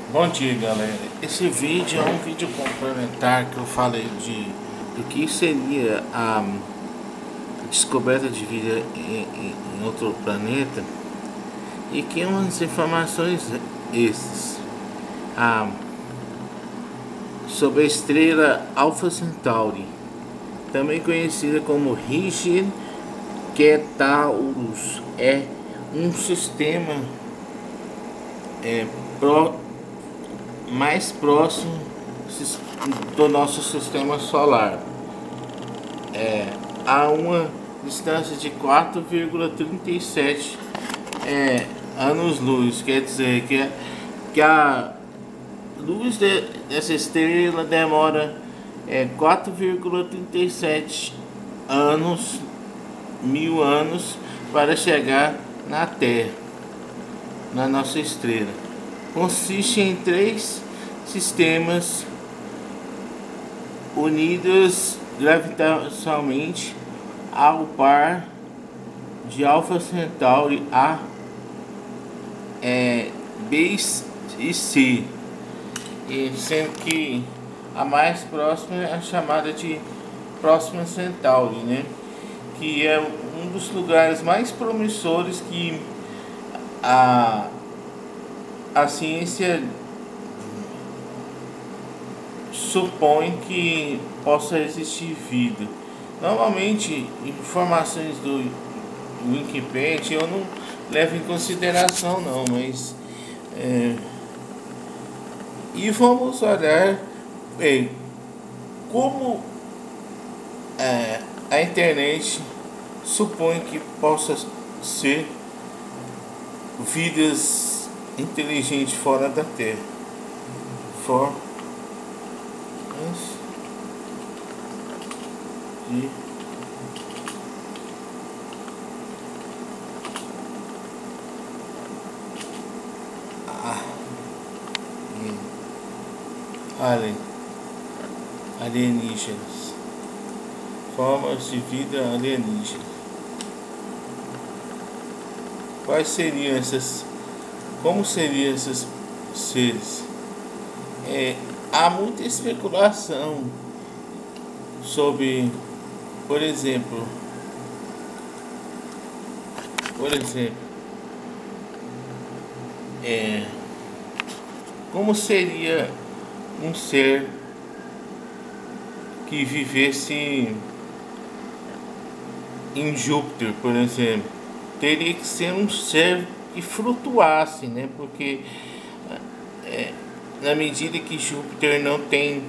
Bom dia, galera. Esse vídeo é um vídeo complementar que eu falei do que seria a descoberta de vida em outro planeta e que umas informações extras sobre a estrela Alpha Centauri, também conhecida como Rigel Quetaurus. É um sistema pro mais próximo do nosso sistema solar, a uma distância de 4,37 anos-luz. Quer dizer que a luz dessa estrela demora 4,37 anos, mil anos, para chegar na Terra, na nossa estrela. Consiste em três sistemas unidos gravitacionalmente ao par de Alpha Centauri A, B e C, e sendo que a mais próxima é a chamada de Próxima Centauri, né? Que é um dos lugares mais promissores que a ciência supõe que possa existir vida. Normalmente, informações do Wikipedia eu não levo em consideração não, mas e vamos olhar como a internet supõe que possa ser vidas inteligentes fora da Terra. Alienígenas, formas de vida alienígenas. Quais seriam essas? Como seriam esses seres? Há muita especulação sobre, por exemplo, como seria um ser que vivesse em Júpiter, por exemplo. Teria que ser um ser que flutuasse, né? Porque na medida que Júpiter não tem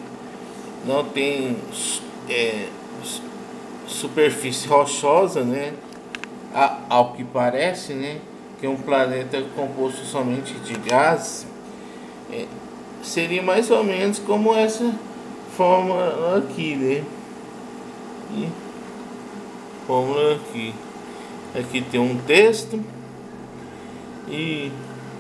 superfície rochosa, né? Ao que parece, né? Que é um planeta composto somente de gás. Seria mais ou menos como essa fórmula aqui, né? E fórmula aqui. Aqui tem um texto e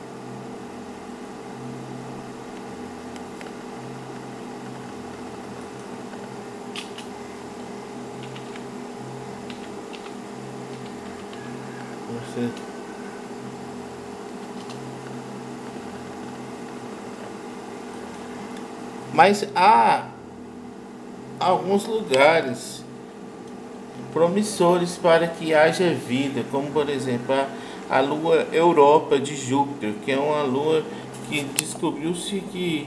mas há alguns lugares promissores para que haja vida, como por exemplo a lua Europa de Júpiter, que é uma lua que descobriu-se que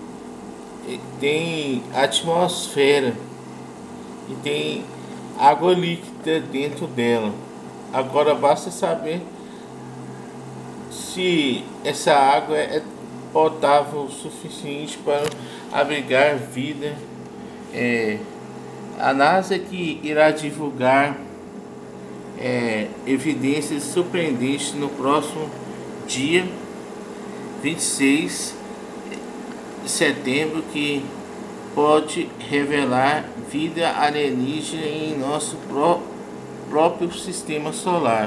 tem atmosfera e tem água líquida dentro dela. Agora basta saber se essa água é potável o suficiente para abrigar vida. A NASA que irá divulgar evidências surpreendentes no próximo dia 26 de setembro, que pode revelar vida alienígena em nosso próprio sistema solar.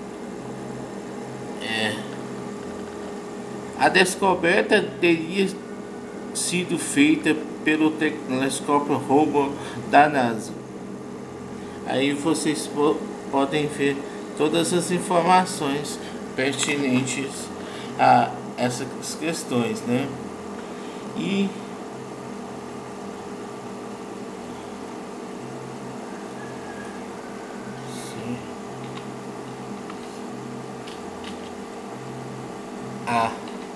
A descoberta teria sido feita pelo telescópio Hubble da NASA. Aí vocês podem ver todas as informações pertinentes essas questões, né? E a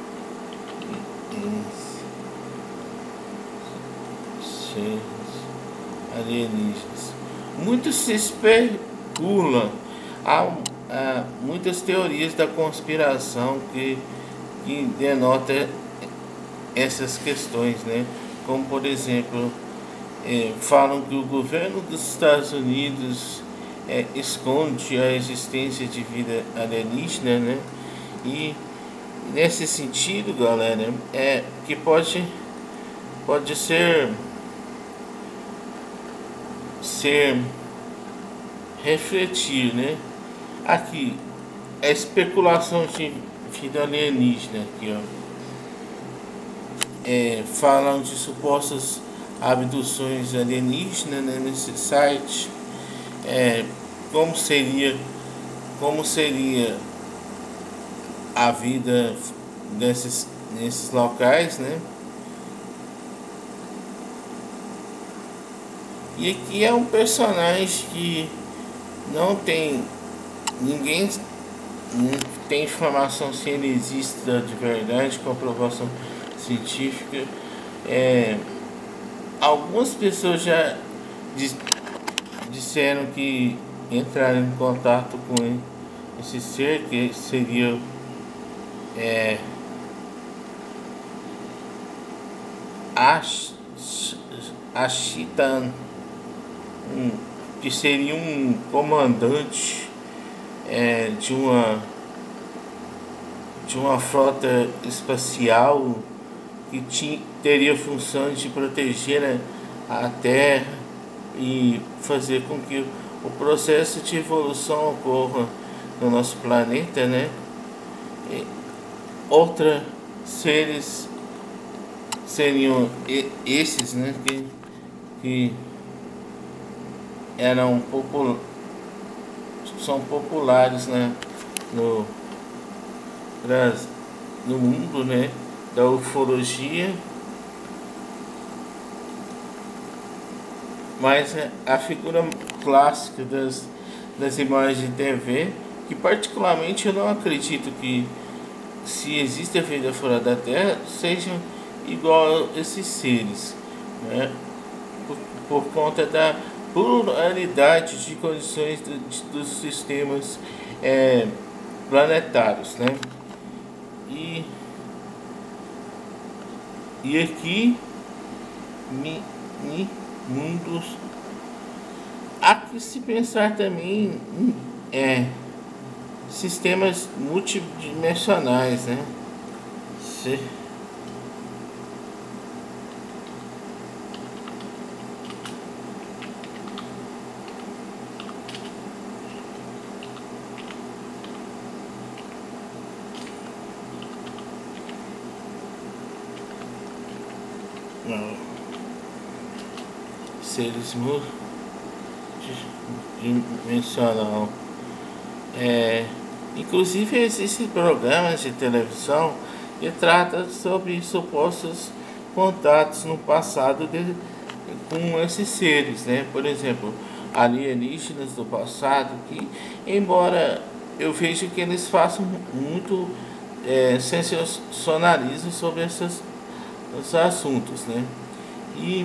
seres alienígenas. Muito se especula, há muitas teorias da conspiração que denotam essas questões, né? Como por exemplo, falam que o governo dos Estados Unidos esconde a existência de vida alienígena, né? E nesse sentido, galera, que pode ser refletir, né? Aqui a especulação de vida alienígena aqui, ó. Falam de supostas abduções alienígenas, né, nesse site. Como seria a vida nesses locais, né? E aqui é um personagem que ninguém não tem informação se ele existe de verdade, comprovação científica. Algumas pessoas já disseram que entraram em contato com esse ser, que seria Ashitan, que seria um comandante de uma frota espacial que teria funções de proteger a Terra e fazer com que o processo de evolução ocorra no nosso planeta, né? Outros seres seriam esses, né? Que são populares, né? No mundo, né? Da ufologia. Mas a figura clássica das imagens de TV, que particularmente eu não acredito que, se existe a vida fora da Terra, sejam igual a esses seres, né? Por conta da pluralidade de condições dos sistemas planetários, né? E aqui mundos. Há que se pensar também em sistemas multidimensionais, né? Seres multidimensional. Inclusive existem programas de televisão que tratam sobre supostos contatos no passado com esses seres, né? Por exemplo, alienígenas do passado, que embora eu veja que eles façam muito sensacionalismo sobre esses assuntos, né? E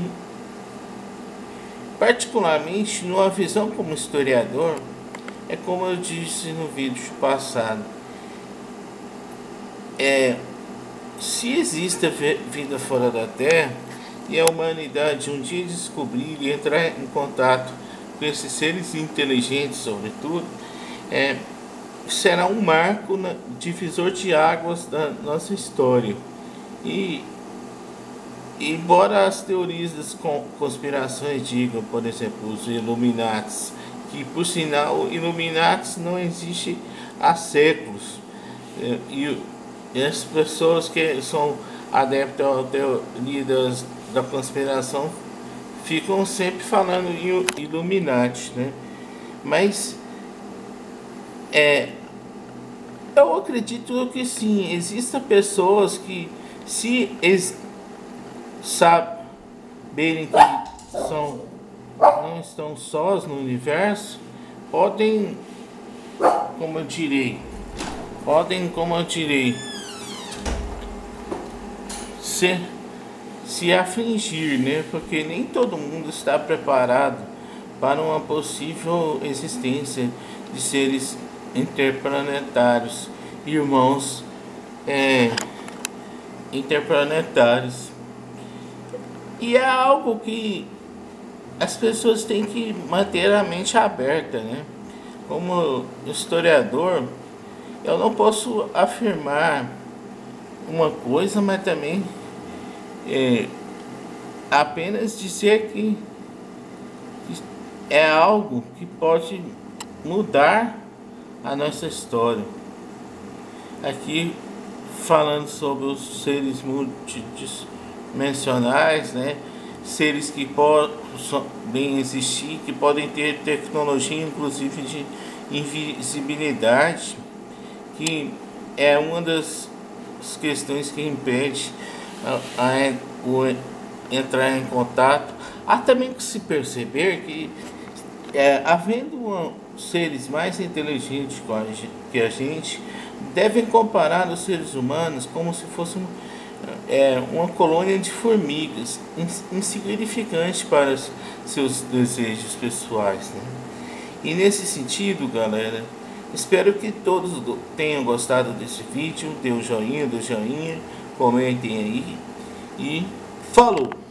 particularmente, numa visão como historiador, como eu disse no vídeo passado, se existe vida fora da Terra e a humanidade um dia descobrir e entrar em contato com esses seres inteligentes, sobretudo, será um marco divisor de águas da nossa história. E embora as teorias das conspirações digam, por exemplo, os Illuminatis, que por sinal Illuminatis não existe há séculos, e as pessoas que são adeptas à teoria da conspiração ficam sempre falando em Illuminati, né? Mas Eu acredito que sim, existem pessoas que, se eles saberem que não estão sós no universo, podem, como eu direi, se, se afligir, né? Porque nem todo mundo está preparado para uma possível existência de seres interplanetários, irmãos interplanetários. E é algo que as pessoas têm que manter a mente aberta, né? Como historiador, eu não posso afirmar uma coisa, mas também apenas dizer que é algo que pode mudar a nossa história. Aqui falando sobre os seres multidimensionais, né? Seres que podem existir, que podem ter tecnologia, inclusive de invisibilidade, que é uma das questões que impede o entrar em contato. Há também que se perceber que, havendo seres mais inteligentes que a gente, devem comparar os seres humanos como se fosse uma colônia de formigas, insignificante para seus desejos pessoais, né? E nesse sentido, galera, espero que todos tenham gostado desse vídeo. Dê um joinha, comentem aí e falou!